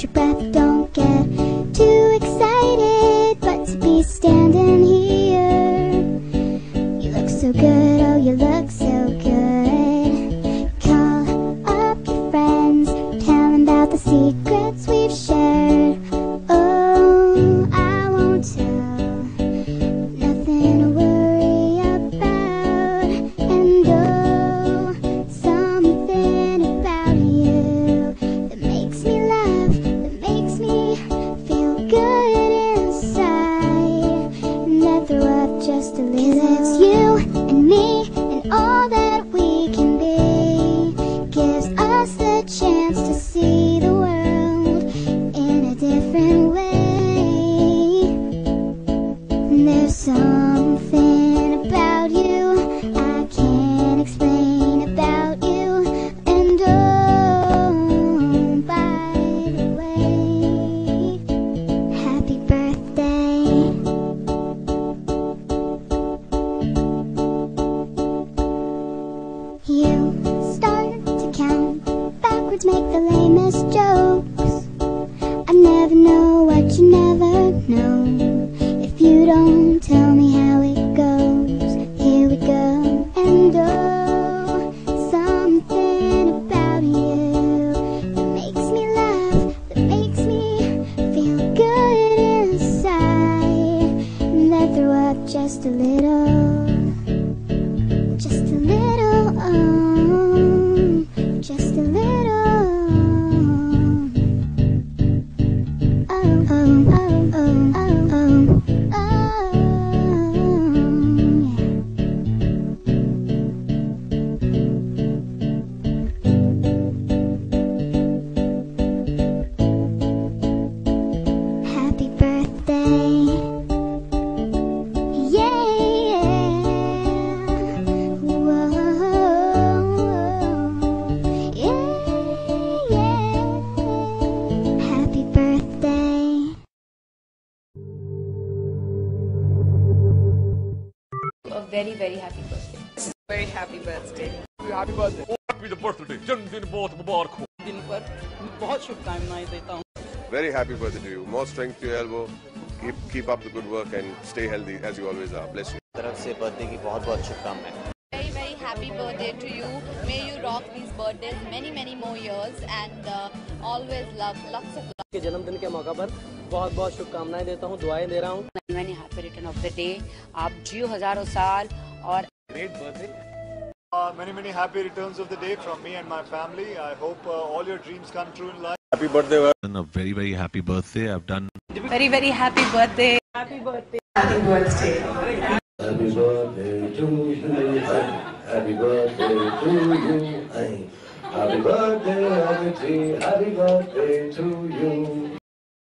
your breath. Don't get too excited, but to be standing here. You look so good, oh you look so good. Call up your friends, tell them about the secrets we've shared. Oh, I won't tell, nothing to worry about. And oh, something about you that makes me laugh, that makes me feel good inside. And I throw up just a little. 'Cause it's you and me and all that we can be. Gives us the chance to see the world in a different way. And there's something about you I can't explain about you. And oh, by the way, happy birthday. You start to count backwards, make the lamest jokes. I never know what you never know if you don't tell me how it goes. Here we go. And oh, something about you that makes me laugh, that makes me feel good inside. And I throw up just a little, just a little, oh, just a little. Oh, oh, oh, oh, oh, oh, yeah. Happy birthday. Yeah. Whoa. Yeah, yeah. Happy birthday. A very, very happy birthday. Very happy birthday. Happy the birthday जन्मदिन बहुत मुबारक हो दिन पर बहुत शुभकामनाएं देता हूँ. Very happy birthday to you. More strength to your elbow. Keep up the good work and stay healthy as you always are. Bless you. तरफ से बर्थडे की बहुत बहुत शुभकामनाएं. Very, very happy birthday to you. May you rock these birthdays many, many more years and always love, lots of love. के जन्मदिन के मौका पर बहुत बहुत शुभकामनाएं देता हूँ, दुआएं दे रहा हूँ. Many happy return of the day. आप जियो हजारों साल और great birthday Many happy returns of the day from me and my family. I hope all your dreams come true in life. Happy birthday A very, very happy birthday. I've done Very, very happy birthday. Happy birthday. Happy birthday. Happy birthday to you. Happy birthday to you. Happy birthday, happy birthday to you.